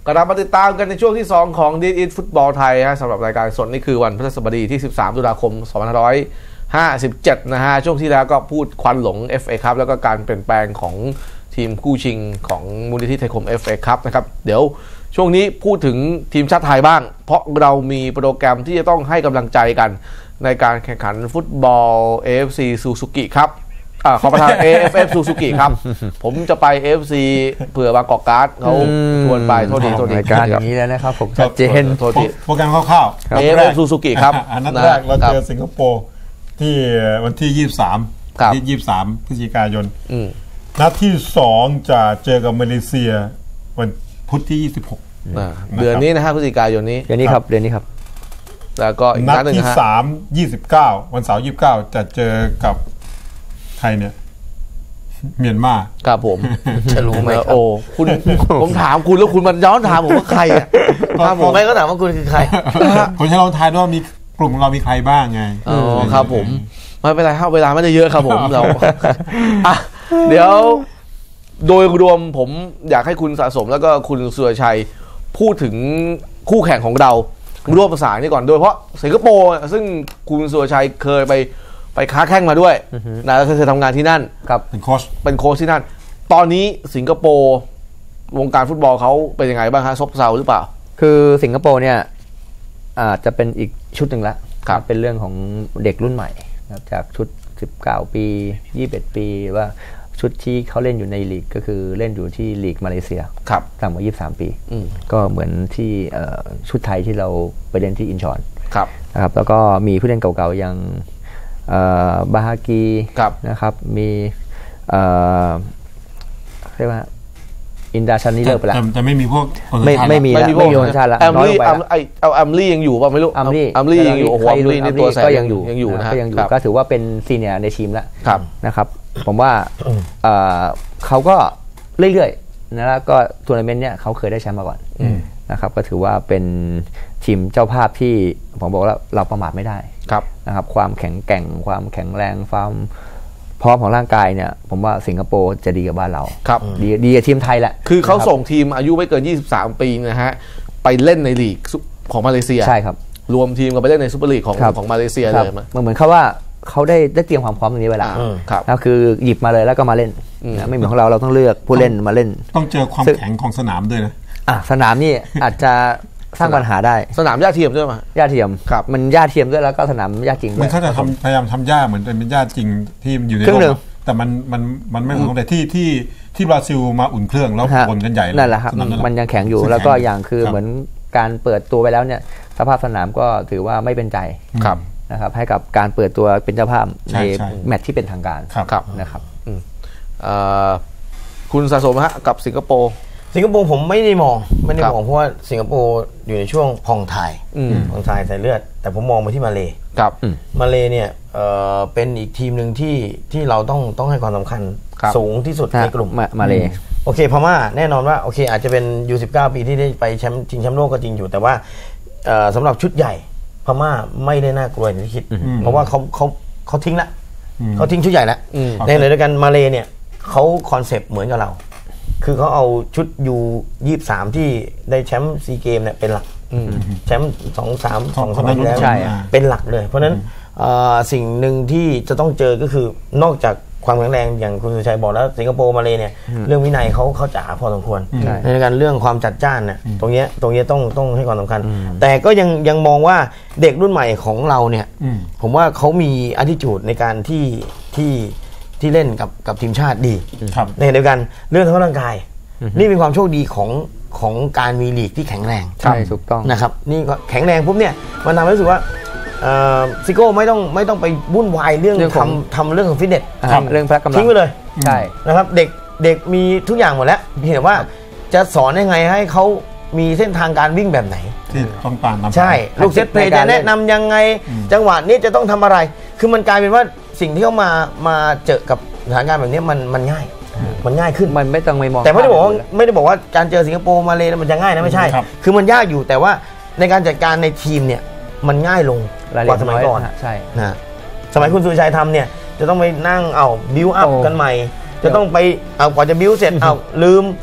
กลับมาติดตามกันในช่วงที่2ของ This is ฟุตบอลไทยสำหรับรายการสดนี่คือวันพฤหัสบดีที่13ตุลาคม2557นะฮะช่วงที่แล้วก็พูดควันหลง FA ครับแล้วก็การเปลี่ยนแปลงของทีมคู่ชิงของมูลนิธิไทยคม FA ครับนะครับเดี๋ยวช่วงนี้พูดถึงทีมชาติไทยบ้างเพราะเรามีโปรแกรมที่จะต้องให้กำลังใจกันในการแข่งขันฟุตบอล AFC ซูซูกิครับขอประทาน AFF ซูซูกิครับผมจะไป AFC เผื่อบางกอกการ์ดเขาชวนไปโทษทีรายการอย่างนี้แล้วนะครับผมชัดเจนโทษทีโปรแกรมคร่าวๆ AFF ซูซูกิครับอันนั้นแรกเราเจอสิงคโปร์ที่วันที่23ที่23พฤศจิกายนนัดที่2จะเจอกับมาเลเซียวันพุธที่26 เดือนนี้นะฮะพฤศจิกายนนี้เดือนนี้ครับแล้วก็อีกนัดที่ 3 29วันเสาร์29จะเจอกับใครเนี่ยเมียนมาครับผมจะรู้ไหมครับโอ้คุณผมถามคุณแล้วคุณมันย้อนถามผมว่าใครอ่ะถามผมไม่ก็ถามว่าคุณคือใครผมให้ลองทายด้วยว่ามีกลุ่มของเรามีใครบ้างไงอ๋อครับผมไม่เป็นไรครับเวลาไม่ได้เยอะครับผมเราเดี๋ยวโดยรวมผมอยากให้คุณสะสมแล้วก็คุณสุรชัยพูดถึงคู่แข่งของเราร่วมประสานนี่ก่อนโดยเพราะสิงคโปร์ซึ่งคุณสุรชัยเคยไปค้าแข่งมาด้วยนะเคยทำงานที่นั่นครับเป็นโค้ชที่นั่นตอนนี้สิงคโปร์วงการฟุตบอลเขาเป็นยังไงบ้างฮะซบเซาหรือเปล่าคือสิงคโปร์เนี่ยจะเป็นอีกชุดหนึ่งละเป็นเรื่องของเด็กรุ่นใหม่จากชุด19ปี21ปีว่าชุดที่เขาเล่นอยู่ในลีกก็คือเล่นอยู่ที่ลีกมาเลเซียต่ำกว่า23ปีก็เหมือนที่ชุดไทยที่เราไปเล่นที่อินชอนนะครับแล้วก็มีผู้เล่นเก่าๆอย่างบาฮากีนะครับมีเรียกว่าอินดาชันนี่เลิกไปแล้วแต่ไม่มีพวกไม่มีคนชาติละแอมลี่ยังอยู่ป่ะไม่รู้แอมลี่ยังอยู่โอ้โหแอมลี่นี่ตัวแสบก็ยังอยู่นะก็ถือว่าเป็นซีเนียร์ในทีมแล้วนะครับผมว่าเขาก็เรื่อยๆนะแล้วก็ทัวร์นาเมนต์เนี้ยเขาเคยได้แชมป์มาก่อนนะครับก็ถือว่าเป็นทีมเจ้าภาพที่ผมบอกแล้วเราประมาทไม่ได้นะครับความแข็งแกร่งความแข็งแรงความพร้อมของร่างกายเนี่ยผมว่าสิงคโปร์จะดีกับบ้านเราดีกับทีมไทยแหละคือเขาส่งทีมอายุไม่เกิน23ปีนะฮะไปเล่นในลีกของมาเลเซียใช่ครับรวมทีมกันไปเล่นในซุปเปอร์ลีกของมาเลเซียเลยเหมือนเขาว่าเขาได้เตรียมความพร้อมตรงนี้ไว้แล้วแล้วคือหยิบมาเลยแล้วก็มาเล่นไม่เหมือนของเราต้องเลือกผู้เล่นมาเล่นต้องเจอความแข็งของสนามด้วยนะสนามนี่อาจจะสร้างปัญหาได้สนามหญ้าเทียมด้วยมั้ยหญ้าเทียมมันหญ้าเทียมด้วยแล้วก็สนามหญ้าจริงมันเขาจะพยายามทำหญ้าเหมือนเป็นหญ้าจริงที่อยู่ในโลกแต่มันไม่เหมือนแต่ที่บราซิลมาอุ่นเครื่องแล้ววนกันใหญ่นั่นแหละครับมันยังแข็งอยู่แล้วก็อย่างคือเหมือนการเปิดตัวไปแล้วเนี่ยสภาพสนามก็ถือว่าไม่เป็นใจนะครับให้กับการเปิดตัวเป็นเจ้าภาพในแมตช์ที่เป็นทางการนะครับคุณสะสมฮะกับสิงคโปร์ผมไม่ได้มองเพราะว่าสิงคโปร์อยู่ในช่วงผ่องถ่ายใส่เลือดแต่ผมมองไปที่มาเลมาเลเนี่ยเป็นอีกทีมหนึ่งที่เราต้องให้ความสำคัญสูงที่สุดในกลุ่มมาเลโอเคพม่าแน่นอนว่าโอเคอาจจะเป็นU19ปีที่ได้ไปชิงแชมป์โลกก็จริงอยู่แต่ว่าสำหรับชุดใหญ่พม่าไม่ได้น่ากลัวอย่างที่คิดเพราะว่าเขาทิ้งละเขาทิ้งชุดใหญ่แล้วในขณะเดียวกันมาเลเนี่ยเขาคอนเซปต์เหมือนกับเราคือเขาเอาชุดU23ที่ได้แชมป์ซีเกมเนี่ยเป็นหลักแชมป์2 สมัยแล้วเป็นหลักเลยเพราะฉะนั้นสิ่งหนึ่งที่จะต้องเจอก็คือนอกจากความแข็งแรงอย่างคุณสุชัยบอกแล้วสิงคโปร์มาเลเนี่ยเรื่องวินัยเขาจ๋าพอสมควรในการเรื่องความจัดจ้านเนี่ยตรงนี้ต้องให้ความสำคัญแต่ก็ยังมองว่าเด็กรุ่นใหม่ของเราเนี่ยผมว่าเขามีattitudeในการที่เล่นกับทีมชาติดีในขณะเดียวกันเรื่องทั้งร่างกายนี่เป็นความโชคดีของการมีลีกที่แข็งแรงใช่ถูกต้องนะครับนี่ก็แข็งแรงปุ๊บเนี่ยมันทำให้รู้สึกว่าซิโก้ไม่ต้องไปวุ่นวายเรื่องทำเรื่องของฟิตเนสเรื่องพละกำลังทิ้งไปเลยใช่นะครับเด็กมีทุกอย่างหมดแล้วเห็นว่าจะสอนยังไงให้เขามีเส้นทางการวิ่งแบบไหนที่ต้องการใช่ลูกเซตเพลย์จะแนะนำยังไงจังหวะนี้จะต้องทำอะไรคือมันกลายเป็นว่าสิ่งที่เขามาเจอกับสถานการณ์แบบนี้มันง่ายขึ้นมันไม่ต้องไปมองแต่ไม่ได้บอกว่าการเจอสิงคโปร์มาเลมันจะง่ายนะไม่ใช่คือมันยากอยู่แต่ว่าในการจัดการในทีมเนี่ยมันง่ายลงกว่าสมัยก่อนใช่นะสมัยคุณสุชัยทำเนี่ยจะต้องไปนั่งบิวอัพกันใหม่จะต้องไปกว่าจะบิวเสร็จลืม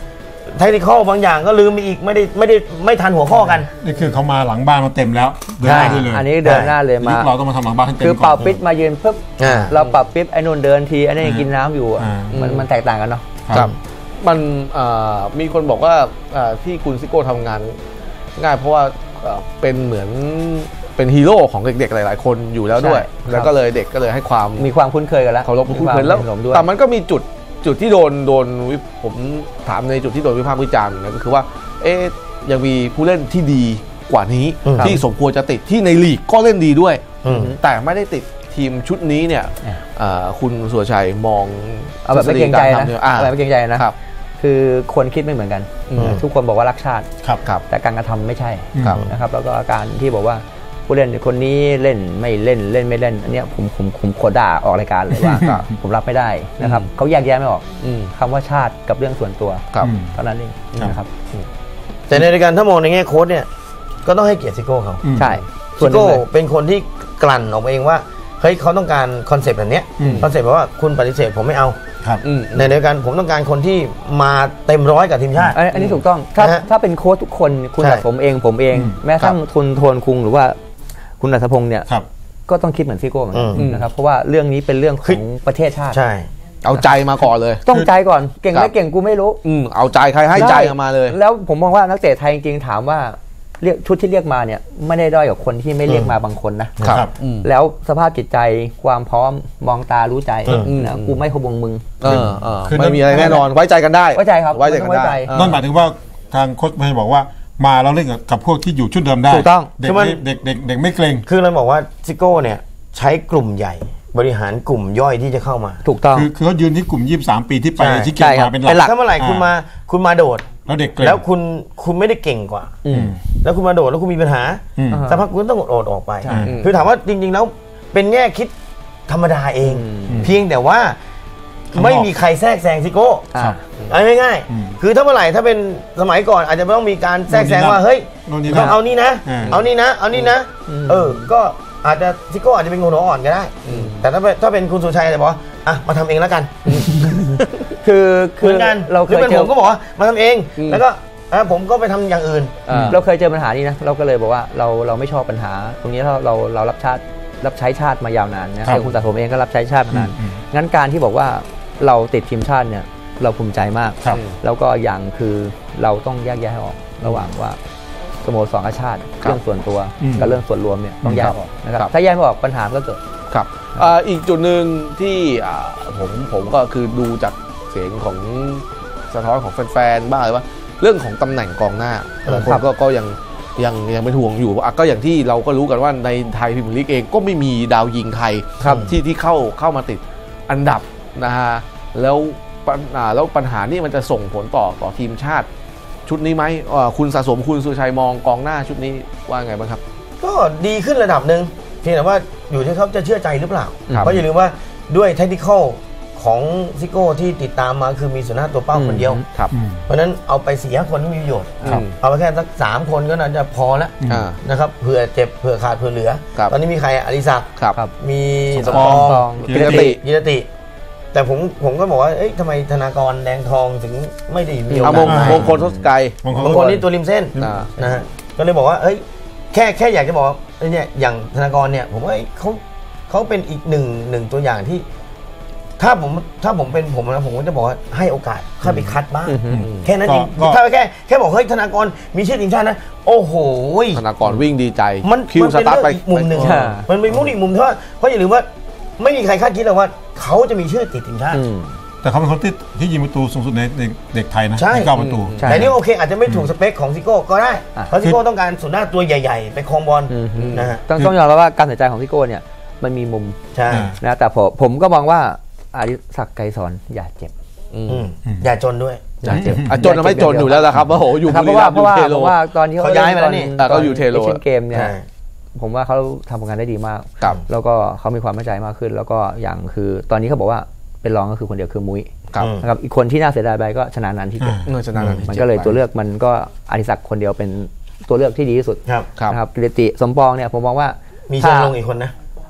เทคนิคบางอย่างก็ลืมไปอีกไม่ทันหัวข้อกันนี่คือเขามาหลังบ้านมาเต็มแล้วเดินหน้าได้เลยอันนี้เดินหน้าเลยมาเราต้องมาทำหลังบ้านให้เต็มคือเป่าปิ๊บมายืนปุ๊บเราเป่าปิ๊บไอ้นุ่นเดินทีไอ้นี่กินน้ำอยู่มันแตกต่างกันเนาะครับมันมีคนบอกว่าที่คุณซิโก้ทำงานง่ายเพราะว่าเป็นเหมือนเป็นฮีโร่ของเด็กๆหลายๆคนอยู่แล้วด้วยแล้วก็เลยเด็กก็เลยให้มีความคุ้นเคยกันแล้วเคารพคุ้นเคยแล้วแต่มันก็มีจุดที่โดนผมถามในจุดที่โดนวิพากษ์วิจารณ์นะก็คือว่ายังมีผู้เล่นที่ดีกว่านี้ที่สมควรจะติดที่ในลีกก็เล่นดีด้วยแต่ไม่ได้ติดทีมชุดนี้เนี่ยคุณสุรชัยมองเอาแบบไม่เกรงใจนะอะไรไม่เกรงใจนะครับคือคนคิดไม่เหมือนกันทุกคนบอกว่ารักชาติแต่การกระทำไม่ใช่นะครับแล้วก็การที่บอกว่าผู้เล่นคนนี้เล่นไม่เล่นอันนี้ผมขอด่าออกรายการเลยว่าผมรับไม่ได้นะครับเขาแยกแยะไม่ออกคำว่าชาติกับเรื่องส่วนตัวเท่านั้นเองนะครับแต่ในรายการถ้ามองในแง่โค้ชเนี่ยก็ต้องให้เกียรติซิโก้เขาใช่ซิโก้เป็นคนที่กลั่นออกมาเองว่าเฮ้ยเขาต้องการคอนเซปต์แบบนี้คอนเซปต์แบบว่าคุณปฏิเสธผมไม่เอาในรายการผมต้องการคนที่มาเต็มร้อยกับทีมชาติอันนี้ถูกต้องถ้าเป็นโค้ชทุกคนคุณสะสมเองผมเองแม้กระทั่งทุนทวนคุงหรือว่าคุณรัฐพงษ์เนี่ยก็ต้องคิดเหมือนซิโก้เหมือนกันนะครับเพราะว่าเรื่องนี้เป็นเรื่องของประเทศชาติใช่เอาใจมาก่อนเลยต้องใจก่อนเก่งไม่เก่งกูไม่รู้เอาใจใครให้ใจมาเลยแล้วผมมองว่านักเตะไทยจริงๆถามว่าเรียกชุดที่เรียกมาเนี่ยไม่ได้ด้อยกับคนที่ไม่เรียกมาบางคนนะครับแล้วสภาพจิตใจความพร้อมมองตารู้ใจนะกูไม่ขบงมึงไม่มีอะไรแน่นอนไว้ใจกันได้ไว้ใจครับไว้ใจกันได้นั่นหมายถึงว่าทางโค้ชไม่บอกว่ามาเราเล่นกับพวกที่อยู่ชุดเดิมได้ถูกต้องเด็กไม่เกรงคือเราบอกว่าซิโก้เนี่ยใช้กลุ่มใหญ่บริหารกลุ่มย่อยที่จะเข้ามาถูกต้องคือเขายืนที่กลุ่ม23ปีที่ไปที่เก่งมาเป็นหลักถ้าเมื่อไหร่คุณมาโดดแล้วเด็กเกรงแล้วคุณไม่ได้เก่งกว่าแล้วคุณมาโดดแล้วคุณมีปัญหาสักพักคุณต้องโดดออกไปคือถามว่าจริงๆแล้วเป็นแง่คิดธรรมดาเองเพียงแต่ว่าไม่มีใครแทรกแซงซิโก้เอาง่ายๆคือถ้าเมื่อไหร่ถ้าเป็นสมัยก่อนอาจจะต้องมีการแทรกแซงว่าเฮ้ยต้องเอานี่นะเอานี่นะก็อาจจะซิโก้อาจจะเป็นหัวอ่อนก็ได้แต่ถ้าเป็นคุณสุชัยจะบอกว่ามาทำเองแล้วกันคือเราเคยเจอผมก็บอกว่ามาทำเองแล้วก็ผมก็ไปทำอย่างอื่นเราเคยเจอปัญหานี้นะเราก็เลยบอกว่าเราไม่ชอบปัญหาตรงนี้เรารับใช้ชาติมายาวนานนะคุณสะสมเองก็รับใช้ชาติมานานงั้นการที่บอกว่าเราติดทีมชาติเนี่ยเราภูมิใจมากแล้วก็อย่างคือเราต้องแยกแยะให้ออกระหว่างว่าสโมสรกับชาติเรื่องส่วนตัวกับเรื่องส่วนรวมเนี่ยต้องแยกออกนะครับถ้าแยกไม่ออกปัญหาก็เกิดครับอีกจุดหนึ่งที่ผมก็คือดูจากเสียงของสะท้อนของแฟนๆบ้างเลยว่าเรื่องของตำแหน่งกองหน้าหลายคนก็ยังเป็นห่วงอยู่ก็อย่างที่เราก็รู้กันว่าในไทยพรีเมียร์ลีกเองก็ไม่มีดาวยิงไทยที่เข้ามาติดอันดับนะฮะแล้วปัญหานี้มันจะส่งผลต่อทีมชาติชุดนี้ไหมคุณสะสมคุณสุชัยมองกองหน้าชุดนี้ว่าไงบ้างครับก็ดีขึ้นระดับหนึ่งเพียงแต่ว่าอยู่ที่เขาจะเชื่อใจหรือเปล่าเพราะอย่าลืมว่าด้วยเทคนิคของซิโก้ที่ติดตามมาคือมีสุนัขตัวเป้าคนเดียวเพราะนั้นเอาไป4-5 คนไม่มีประโยชน์เอาไปแค่สัก3 คนก็น่าจะพอแล้วนะครับเผื่อเจ็บเผื่อขาดเผื่อเหลือตอนนี้มีใครอริศักดิ์มีสมปองกิรติแต่ผมก็บอกว่าทำไมธนากรแดงทองถึงไม่ได้มีโอกาสมงคลทศกัยมงคลนี่ตัวริมเส้นนะฮะก็เลยบอกว่าแค่อยากจะบอกเนี่ยอย่างธนากรเนี่ยผมว่าเขาเป็นอีกหนึ่งตัวอย่างที่ถ้าผมเป็นผมนะผมก็จะบอกว่าให้โอกาสเข้าไปคัดบ้างแค่นั้นเองถ้าแค่บอกเฮ้ยธนากรมีชื่อทีมชาตินะโอ้โหธนากรวิ่งดีใจมันเป็นเรื่องอีกมุมหนึ่งมันเป็นมุมอีกมุมเพราะอย่าลืมว่าไม่มีใครคาดคิดเลยว่าเขาจะมีชื่อติดทีมชาติแต่เขาเป็นคนที่ยิงประตูสูงสุดในเด็กไทยนะที่9 ประตูแต่นี่โอเคอาจจะไม่ถูกสเปคของซิโก้ก็ได้เพราะซิโก้ต้องการสุดหน้าตัวใหญ่ๆไปครองบอลนะฮะต้องยอมรับว่าการตัดสินใจของซิโก้เนี่ยมันมีมุมใช่นะแต่ผมก็มองว่าอดิศักดิ์ไกรสอนอย่าเจ็บอย่าจนด้วยจนไม่จนอยู่แล้วนะครับโอ้โหอยู่เพราะว่าตอนที่เขาย้ายมาแล้วนี่ก็อยู่เทโลเกมเนี่ยผมว่าเขาทำผลงานได้ดีมากแล้วก็เขามีความมั่นใจมากขึ้นแล้วก็อย่างคือตอนนี้เขาบอกว่าเป็นรองก็คือคนเดียวคือมุ้ยนะครับอีกคนที่น่าเสียดายไปก็ชนะนันที่เจ็บมันก็เลยตัวเลือกมันก็อดิศักดิ์คนเดียวเป็นตัวเลือกที่ดีที่สุดนะครับกิรติสมปองเนี่ยผมมองว่ามีเชิงลงอีกคนนะ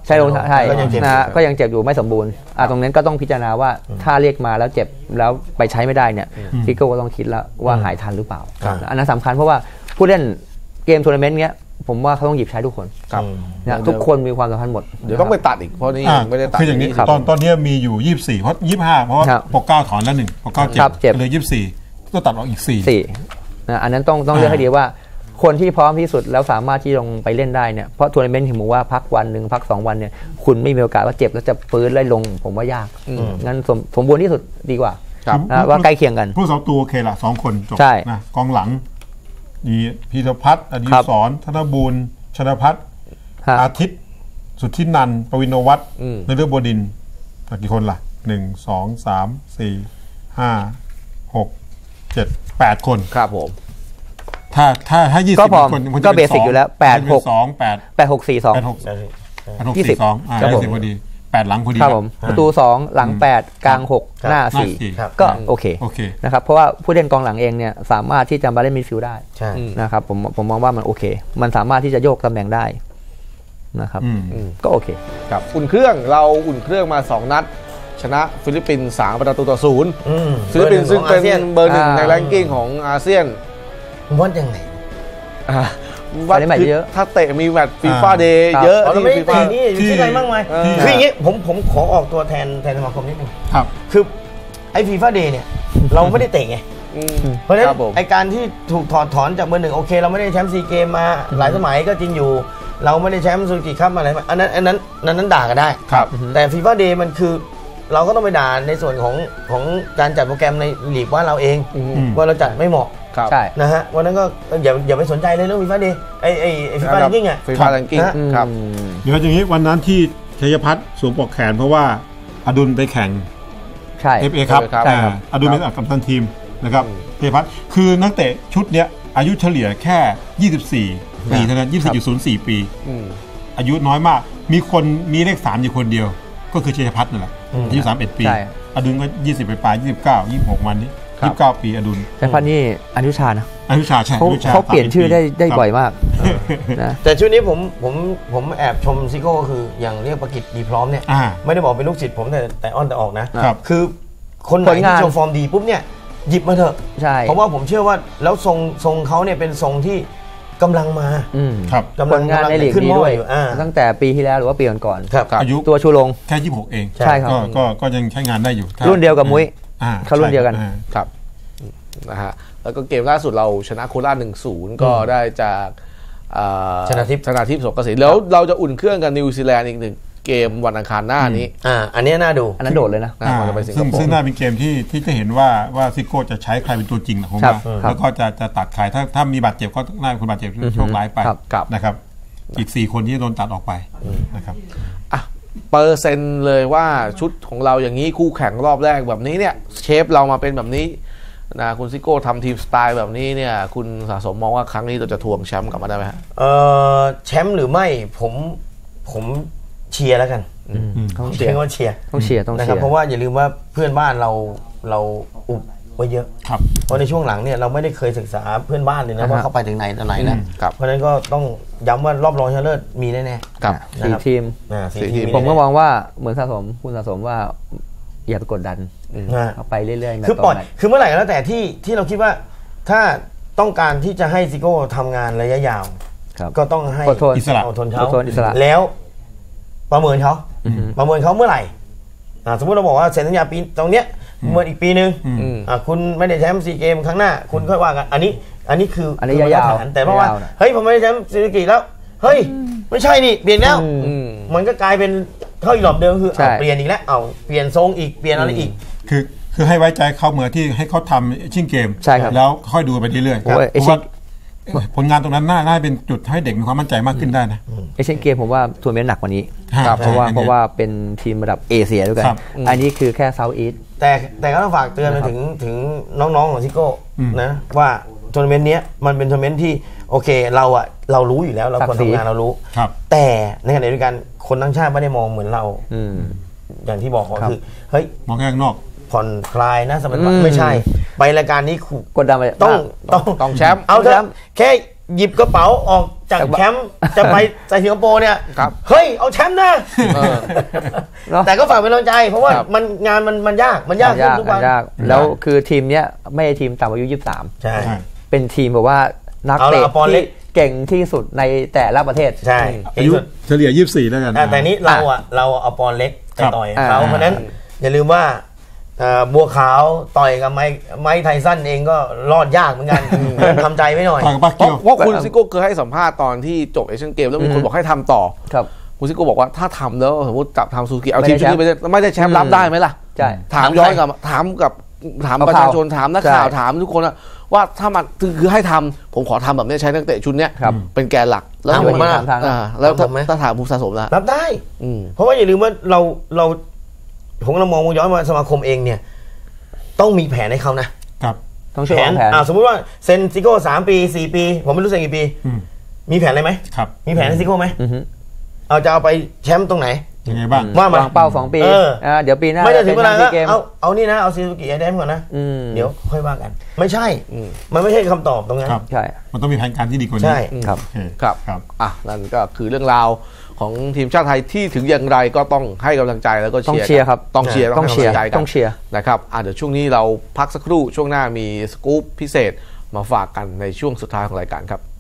ใช่ลงใช่ก็ยังเจ็บนะก็ยังเจ็บอยู่ไม่สมบูรณ์ตรงนั้นก็ต้องพิจารณาว่าถ้าเรียกมาแล้วเจ็บแล้วไปใช้ไม่ได้เนี่ยซิโก้ก็ต้องคิดแล้วว่าหายทันหรือเปล่าอันนั้นสำคัญเพราะว่าผู้เล่นเกมทัวร์นาเมนต์เนี้ยผมว่าเขาต้องหยิบใช้ทุกคนครับนะทุกคนมีความสำคัญหมดเดี๋ยวต้องไปตัดอีกเพราะนี่ไม่ได้ตัดคืออย่างนี้ตอนนี้มีอยู่ 24 เพราะ 25 เพราะว่าปกเก้าถอนแล้ว1ปกเก้าเจ็บเลย24ก็ตัดออกอีก4 นะอันนั้นต้องเลือกให้ดีว่าคนที่พร้อมที่สุดแล้วสามารถที่ลงไปเล่นได้เนี่ยเพราะทัวร์นาเมนต์เห็นบอกว่าพักวันหนึ่งพัก2วันเนี่ยคุณไม่มีโอกาสว่าเจ็บแล้วจะฟื้นไล่ลงผมว่ายากงั้นสมบูรณ์ที่สุดดีกว่าว่าใกล้เคียงกันผู้สองตัวโอเคละ2คนจบนะกองหลังมีพีรพัฒน์อดีศรธนบูรณ์ชนพัฒน์อาทิตย์สุทธินันท์ปวินวัฒน์นฤบดินทร์กี่คนล่ะ1 2 3 4 5 6 7 8 คนครับผมถ้า20คนก็เบสิกอยู่แล้ว8 6 2 8 8 6 4 2 20ครับผมพอดี8หลังพอดีครับผมประตู2หลัง8กลาง6หน้า4ก็โอเคนะครับเพราะว่าผู้เล่นกองหลังเองเนี่ยสามารถที่จะมาเล่นมิดฟิลด์ได้นะครับผมมองว่ามันโอเคมันสามารถที่จะโยกตำแหน่งได้นะครับก็โอเคครับอุ่นเครื่องเราอุ่นเครื่องมา2นัดชนะฟิลิปปินส์3-0ฟิลิปปินส์ซึ่งเป็นเบอร์ 1ในแรงกิ้งของอาเซียนวัดยังไงวัดเยอะถ้าเตะมีแมตช์ฟีฟ่าเดย์เยอะที่ฟีฟ่านี่อยู่ที่ไหนบ้างไหมคืออย่างงี้ผมขอออกตัวแทนสมาคมนิดนึงครับคือไอ้ฟีฟ่าเดย์เนี่ยเราไม่ได้เตะไงเพราะฉะนั้นไอ้การที่ถูกถอดถอนจากเบอร์ 1โอเคเราไม่ได้แชมป์ซีเกมมาหลายสมัยก็จริงอยู่เราไม่ได้แชมป์ซูกิคัพมาอะไรอันนั้นด่ากันได้แต่ฟีฟ่าเดย์มันคือเราก็ต้องไปด่าในส่วนของการจัดโปรแกรมในลีกว่าเราเองว่าเราจัดไม่เหมาะใช่นะฮะวันนั้นก็อย่าไปสนใจเลยเรื่องฟีฟ่าเดย์ไอ้ฟีฟ่าแรงกิ้งอ่ะฟีฟ่าแรงกิ้งครับเดี๋ยวอย่างนี้วันนั้นที่ชัยพัฒน์สวมปลอกแขนเพราะว่าอดุลไปแข่งใช่ FA ครับอดุลเป็นกัปตันทีมนะครับชัยพัฒน์คือนักเตะชุดเนี้ยอายุเฉลี่ยแค่24ปีเท่านั้น 24.04 ปีอายุน้อยมากมีเลข3อยู่คนเดียวก็คือชัยพัฒน์นั่นแหละอายุ31ปีอดุลก็20ปลาย29 26วันนี้29 ปีอดุลแต่พันนี่อนุชานะอนุชาใช่เขาเปลี่ยนชื่อได้บ่อยมากนะแต่ชุดนี้ผมแอบชมซิโก้ก็คืออย่างเรียกประกิตดีพร้อมเนี่ยไม่ได้บอกเป็นลูกศิษย์ผมแต่อ้อนแต่ออกนะคือคนไหนที่โชว์ฟอร์มดีปุ๊บเนี่ยหยิบมาเถอะเพราะว่าผมเชื่อว่าแล้วทรงเขาเนี่ยเป็นทรงที่กำลังมากำลังงานในลีกนี้ด้วยตั้งแต่ปีที่แล้วหรือว่าปีก่อนอายุตัวชูลงแค่26เองใช่ครับก็ยังใช้งานได้อยู่รุ่นเดียวกับมุ้ยเขารุ่นเดียวกันครับนะฮะแล้วก็เกมล่าสุดเราชนะโคราช 1-0 ก็ได้จากชนะทิพย์สงกระสินแล้วเราจะอุ่นเครื่องกับนิวซีแลนด์อีก1เกมวันอังคารหน้านี้อันนี้น่าดูอันนั้นโดดเลยนะซึ่งน่าเป็นเกมที่จะเห็นว่าซิโก้จะใช้ใครเป็นตัวจริงนะผมว่าแล้วก็จะตัดใครถ้ามีบาดเจ็บก็น่าเป็นคนบาดเจ็บโชคร้ายไปนะครับอีก4คนที่โดนตัดออกไปนะครับเปอร์เซ็นต์เลยว่าชุดของเราอย่างนี้คู่แข่งรอบแรกแบบนี้เนี่ยเชฟเรามาเป็นแบบนี้นะคุณซิโก้ทำทีมสไตล์แบบนี้เนี่ยคุณสะสมมองว่าครั้งนี้เราจะทวงแชมป์กลับมาได้ไหมฮะแชมป์หรือไม่ผมเชียร์แล้วกันต้องเชียร์นะครับเพราะว่าอย่าลืมว่าเพื่อนบ้านเราอุบไว้เยอะเพราะในช่วงหลังเนี่ยเราไม่ได้เคยศึกษาเพื่อนบ้านเลยนะว่าเขาไปถึงไหนต่อไหนนะเพราะฉะนั้นก็ต้องย้ำว่ารอบรองชนะเลิศมีแน่ๆ4 ทีมผมก็มองว่าเหมือนคุณสะสมว่าอย่าไปกดดันเอาไปเรื่อยๆคือปล่อยคือเมื่อไหร่ก็แล้วแต่ที่เราคิดว่าถ้าต้องการที่จะให้ซิโก้ทำงานระยะยาวก็ต้องให้อิสระแล้วประเมินเขาเมื่อไหร่สมมติเราบอกว่าเซ็นสัญญาปีตรงเนี้ยเมื่ออีกปีนึงคุณไม่ได้แชมป์ซีเกมครั้งหน้าคุณค่อยว่ากันอันนี้คือระยะยาวแต่เพราะว่าเฮ้ยผมไม่ได้แชมป์ซีเกมแล้วเฮ้ยไม่ใช่นี่เปลี่ยนแล้วมันก็กลายเป็นเท่าอีหลอบเดิมคือเปลี่ยนอีกแล้วเปลี่ยนทรงอีกเปลี่ยนอะไรอีกคือให้ไว้ใจเขาเหมือนที่ให้เขาทำชิงเกมแล้วค่อยดูไปเรื่อยๆเพราะว่าผลงานตรงนั้นน่าเป็นจุดให้เด็กมีความมั่นใจมากขึ้นได้นะเอเชียนเกมผมว่าทัวร์นาเมนต์หนักกว่านี้เพราะว่าเป็นทีมระดับเอเชียด้วยกันอันนี้คือแค่เซาท์อีสต์แต่ก็ต้องฝากเตือนไปถึงน้องๆของซิโก้นะว่าทัวร์นาเมนต์นี้มันเป็นทัวร์นาเมนต์ที่โอเคเรารู้อยู่แล้วเราคนทำงานเรารู้แต่ในขณะเดียวกันคนทั้งชาติไม่ได้มองเหมือนเราอย่างที่บอกคือเฮ้ยมองแค่ข้างนอกผ่อนคลายนะสมัยก่อนไม่ใช่ไปรายการนี้กดดันไปต้องแชมป์เอาแชมป์แค่หยิบกระเป๋าออกจากแชมป์จะไปสิงคโปร์เนี่ยครับเฮ้ยเอาแชมป์นะเออเนาะแต่ก็ฝากเป็นกำลังใจ เพราะว่าครับมันงานมันยากขึ้นทุกวันยากแล้วคือทีมเนี้ยไม่ใช่ทีมต่ำอายุใช่ 23 เป็นทีมแบบว่านักเอาละเตะปอนด์เล็ที่กเก่งที่สุดในแต่ละประเทศใช่อายุเฉลี่ย24แล้วกันแต่นี้เราเอาปอนเล็กไปต่อยเขาอ่าเพราะฉะนั้นอย่าลืมว่าบัวขาวต่อยกับไม้ไทสันเองก็รอดยากเหมือนกันทำใจไว้หน่อยต่อยกับปาเพเกีราะยวว่าคุณซิโก้เคยให้สัมภาษณ์ตอนที่จบเอเชียนเกมแล้วมีคนบอกให้ทำต่อครับคุณซิโก้บอกว่าถ้าทำแล้วสมมติจับทำซูซูกิเอาไม่ทีได้มชุดนี้ไม่ได้แชมป์รับได้ไหมล่ะใช่ถามย้อนกลับถามประชาชนถามนักข่าวใช่ถามทุกคนว่าถ้ามันคือให้ทำผมขอทำแบบนี้ใช้นักเตะชุดเนี้ยครับเป็นแกนหลักแล้วถามผมมากแล้วถามผมไหมถ้าถามภูมิสะสมละรับได้อืมเพราะว่าอย่าลืมว่าเราผมเรามองย้อนมาสมาคมเองเนี่ย ต้องมีแผนให้เขานะครับต้องช่วยวางแผนสมมติว่าเซนซิโก้3 ปี 4 ปี ผมไม่รู้เซ็นกี่ปีอืมมีแผนอะไรไหมครับมีแผนให้ซิโก้ไหมอือฮึจะเอาไปแชมป์ตรงไหนยังไงบ้างว่ามาวางเป้า2 ปีเออเดี๋ยวปีหน้าไม่ได้ถึงเวลาป็ก็นแชมป์ซีเกมเอานี่นะเอาซีซูกิไอแดมก่อนนะอืมเดี๋ยวค่อยว่ากัน ไม่ใช่อืมมันไม่ใช่คำตอบตรงนั้นครับใช่มันต้องมีแผนการที่ดีกว่านี้ใช่ครับโอเคครับครับนั่นก็คือเรื่องราวของทีมชาติไทยที่ถึงอย่างไรก็ต้องให้กำลังใจแล้วก็ต้องเชียร์เชียร์ครับต้องเชียร์ต้องเชียร์ให้กำลังใจกันต้องเชียร์นะครับเดี๋ยวช่วงนี้เราพักสักครู่ช่วงหน้ามีสกู๊ปพิเศษมาฝากกันในช่วงสุดท้ายของรายการครับ